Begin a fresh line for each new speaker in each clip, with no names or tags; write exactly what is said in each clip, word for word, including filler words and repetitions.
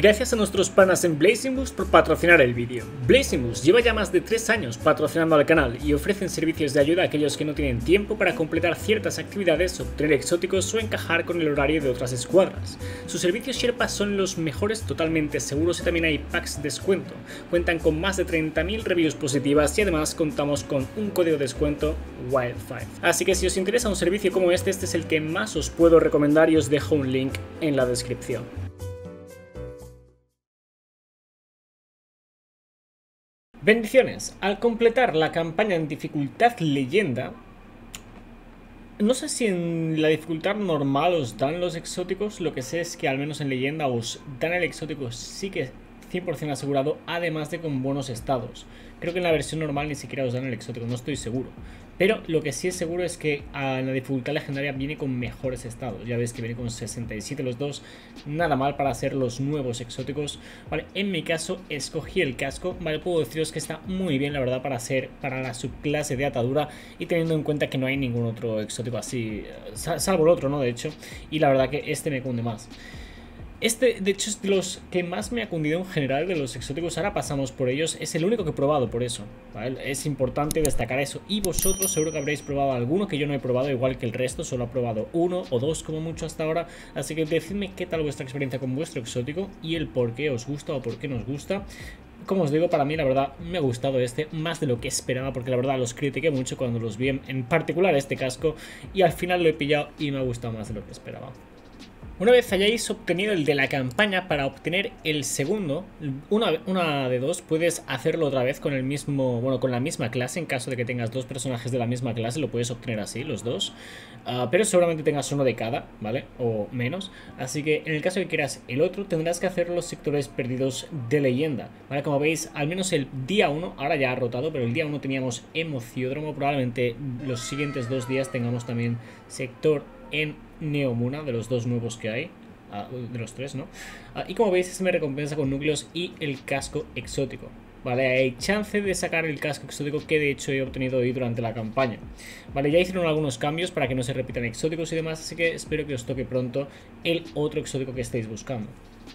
Gracias a nuestros panas en Blazing Boost por patrocinar el vídeo. Blazing Boost lleva ya más de tres años patrocinando al canal y ofrecen servicios de ayuda a aquellos que no tienen tiempo para completar ciertas actividades, obtener exóticos o encajar con el horario de otras escuadras. Sus servicios Sherpa son los mejores, totalmente seguros, y también hay packs de descuento. Cuentan con más de treinta mil reviews positivas y además contamos con un código de descuento Wild cinco. Así que si os interesa un servicio como este, este es el que más os puedo recomendar y os dejo un link en la descripción. Bendiciones. Al completar la campaña en dificultad leyenda, no sé si en la dificultad normal os dan los exóticos, lo que sé es que al menos en leyenda os dan el exótico sí que cien por cien asegurado, además de con buenos estados. Creo que en la versión normal ni siquiera os dan el exótico, no estoy seguro. Pero lo que sí es seguro es que en la dificultad legendaria viene con mejores estados. Ya veis que viene con sesenta y siete los dos, nada mal para hacer los nuevos exóticos. Vale, en mi caso escogí el casco. Vale, puedo deciros que está muy bien, la verdad, para ser para la subclase de atadura, y teniendo en cuenta que no hay ningún otro exótico así, salvo el otro, ¿no? De hecho, y la verdad que este me cunde más. Este, de hecho, es de los que más me ha cundido en general de los exóticos. Ahora pasamos por ellos. Es el único que he probado, por eso, ¿vale? Es importante destacar eso. Y vosotros seguro que habréis probado alguno que yo no he probado, igual que el resto. Solo he probado uno o dos como mucho hasta ahora. Así que decidme qué tal vuestra experiencia con vuestro exótico y el por qué os gusta o por qué nos gusta. Como os digo, para mí la verdad me ha gustado este más de lo que esperaba, porque la verdad los critiqué mucho cuando los vi, en particular este casco, y al final lo he pillado y me ha gustado más de lo que esperaba. Una vez hayáis obtenido el de la campaña, para obtener el segundo, una, una de dos, puedes hacerlo otra vez con el mismo, bueno, con la misma clase. En caso de que tengas dos personajes de la misma clase, lo puedes obtener así, los dos. Uh, pero seguramente tengas uno de cada, ¿vale? O menos. Así que en el caso de que quieras el otro, tendrás que hacer los sectores perdidos de leyenda, ¿vale? Como veis, al menos el día uno, ahora ya ha rotado, pero el día uno teníamos Emociódromo. Probablemente los siguientes dos días tengamos también sector en Neomuna, de los dos nuevos que hay, uh, de los tres, ¿no? Uh, y como veis, se me recompensa con núcleos y el casco exótico. Vale, hay chance de sacar el casco exótico, que de hecho he obtenido hoy durante la campaña. Vale, ya hicieron algunos cambios para que no se repitan exóticos y demás, así que espero que os toque pronto el otro exótico que estáis buscando.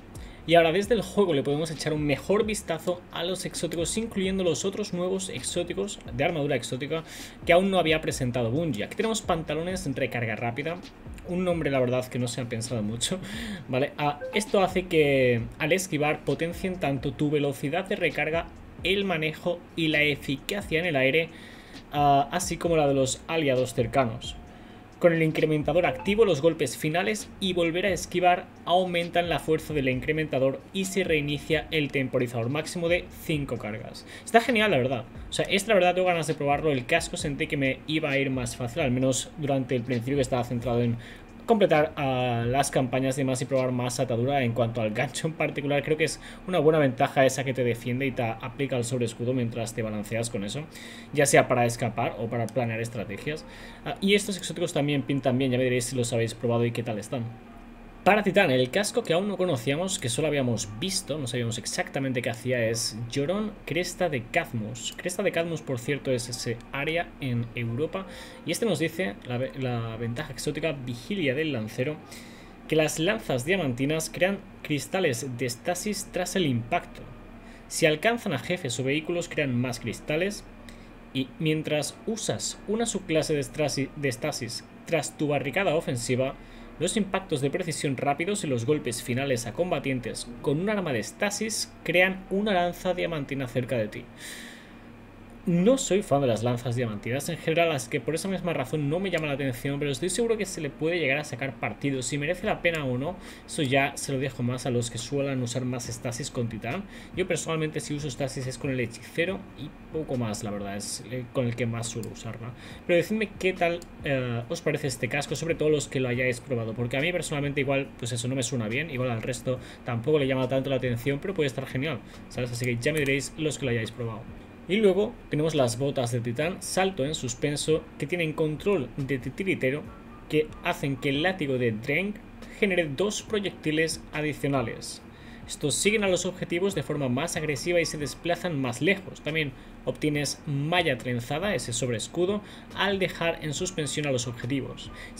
Y ahora desde el juego le podemos echar un mejor vistazo a los exóticos, incluyendo los otros nuevos exóticos de armadura exótica que aún no había presentado Bungie. Aquí tenemos pantalones en recarga rápida, un nombre la verdad que no se han pensado mucho, ¿vale? Ah, esto hace que al esquivar potencien tanto tu velocidad de recarga, el manejo y la eficacia en el aire, ah, así como la de los aliados cercanos. Con el incrementador activo, los golpes finales y volver a esquivar aumentan la fuerza del incrementador y se reinicia el temporizador máximo de cinco cargas. Está genial, la verdad. O sea, esta la verdad tengo ganas de probarlo. El casco sentí que me iba a ir más fácil, al menos durante el principio, que estaba centrado en completar uh, las campañas y demás y probar más atadura. En cuanto al gancho en particular, creo que es una buena ventaja esa que te defiende y te aplica el sobreescudo mientras te balanceas con eso, ya sea para escapar o para planear estrategias. Uh, y estos exóticos también pintan bien, ya me diréis si los habéis probado y qué tal están. Para Titán, el casco que aún no conocíamos, que solo habíamos visto, no sabíamos exactamente qué hacía, es Llorón Cresta de Cadmus. Cresta de Cadmus, por cierto, es ese área en Europa. Y este nos dice, la, la ventaja exótica, Vigilia del Lancero, que las lanzas diamantinas crean cristales de estasis tras el impacto. Si alcanzan a jefes o vehículos, crean más cristales. Y mientras usas una subclase de estasis, de estasis tras tu barricada ofensiva, los impactos de precisión rápidos y los golpes finales a combatientes con un arma de estasis crean una lanza diamantina cerca de ti. No soy fan de las lanzas diamantinas en general, las que por esa misma razón no me llama la atención, pero estoy seguro que se le puede llegar a sacar partido. Si merece la pena o no, eso ya se lo dejo más a los que suelen usar más estasis con Titán. Yo personalmente, si uso estasis es con el hechicero y poco más, la verdad, es con el que más suelo usarla. Pero decidme qué tal eh, os parece este casco, sobre todo los que lo hayáis probado, porque a mí personalmente igual, pues eso no me suena bien, igual al resto tampoco le llama tanto la atención, pero puede estar genial, ¿sabes? Así que ya me diréis los que lo hayáis probado. Y luego tenemos las botas de Titán, salto en suspenso, que tienen control de titiritero, que hacen que el látigo de Dreng genere dos proyectiles adicionales. Estos siguen a los objetivos de forma más agresiva y se desplazan más lejos. También obtienes malla trenzada, ese sobreescudo, al dejar en suspensión a los objetivos. Se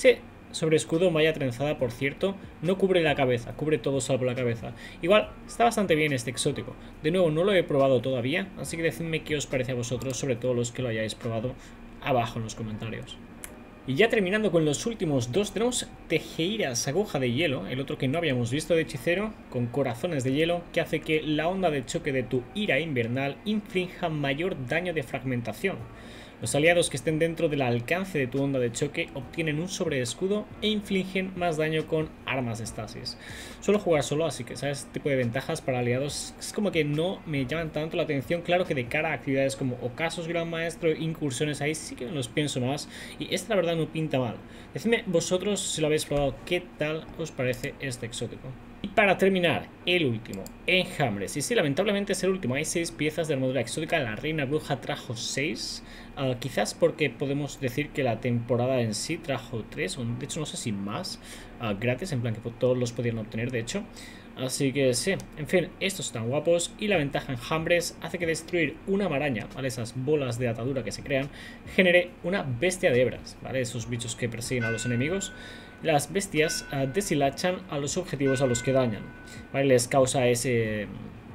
sobre escudo, malla trenzada, por cierto. No cubre la cabeza, cubre todo salvo la cabeza. Igual, está bastante bien este exótico. De nuevo, no lo he probado todavía, así que decidme qué os parece a vosotros, sobre todo los que lo hayáis probado, abajo en los comentarios. Y ya terminando con los últimos dos, tenemos Tejeiras, aguja de hielo, el otro que no habíamos visto de hechicero, con corazones de hielo, que hace que la onda de choque de tu ira invernal inflinja mayor daño de fragmentación. Los aliados que estén dentro del alcance de tu onda de choque obtienen un sobreescudo e infligen más daño con armas de estasis. Suelo jugar solo, así que sabes, este tipo de ventajas para aliados es como que no me llaman tanto la atención. Claro que de cara a actividades como ocasos, gran maestro, incursiones, ahí sí que me los pienso más. Y esta la verdad no pinta mal. Decidme vosotros, si lo habéis probado, qué tal os parece este exótico. Y para terminar, el último, Enjambres. Y sí, lamentablemente es el último. Hay seis piezas de armadura exótica. La reina bruja trajo seis. Uh, quizás porque podemos decir que la temporada en sí trajo tres. O de hecho, no sé si más. Uh, gratis, en plan que todos los podían obtener, de hecho. Así que sí, en fin, estos están guapos. Y la ventaja Enjambres hace que destruir una maraña, ¿vale? Esas bolas de atadura que se crean, genere una bestia de hebras, ¿vale? Esos bichos que persiguen a los enemigos. Las bestias uh, deshilachan a los objetivos a los que dañan, ¿vale? Les causa ese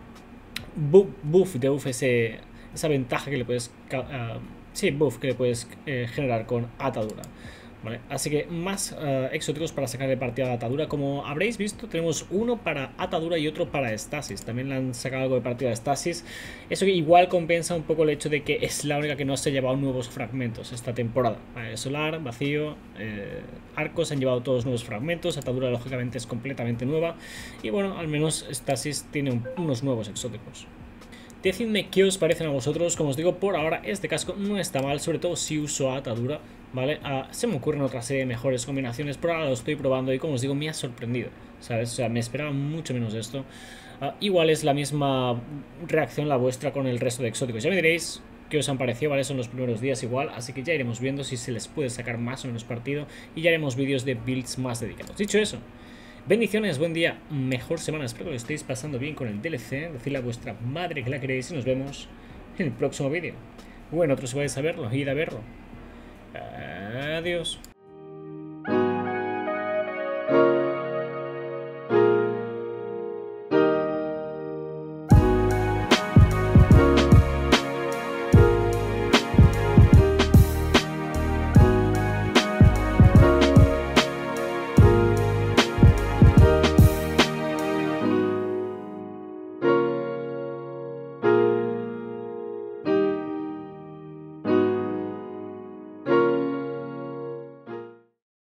buff, buff de buff, ese, esa ventaja que le puedes uh, sí, buff que le puedes eh, generar con atadura, ¿vale? Así que más uh, exóticos para sacar de partida de atadura. Como habréis visto, tenemos uno para atadura y otro para estasis. También le han sacado algo de partida de estasis. Eso que igual compensa un poco el hecho de que es la única que no se ha llevado nuevos fragmentos esta temporada. Vale, solar, vacío, eh, arcos han llevado todos nuevos fragmentos. Atadura lógicamente es completamente nueva. Y bueno, al menos estasis tiene un, unos nuevos exóticos. Decidme qué os parecen a vosotros. Como os digo, por ahora este casco no está mal, sobre todo si uso atadura, ¿vale? Uh, se me ocurren otra serie de mejores combinaciones, pero ahora lo estoy probando y como os digo, me ha sorprendido, ¿sabes? O sea, me esperaba mucho menos de esto. Uh, igual es la misma reacción la vuestra con el resto de exóticos. Ya me diréis qué os han parecido, ¿vale? Son los primeros días igual, así que ya iremos viendo si se les puede sacar más o menos partido y ya haremos vídeos de builds más dedicados. Dicho eso, bendiciones, buen día, mejor semana, espero que lo estéis pasando bien con el D L C, decidle a vuestra madre que la queréis y nos vemos en el próximo vídeo. Bueno, otros si vais a verlo, id a verlo. Adiós.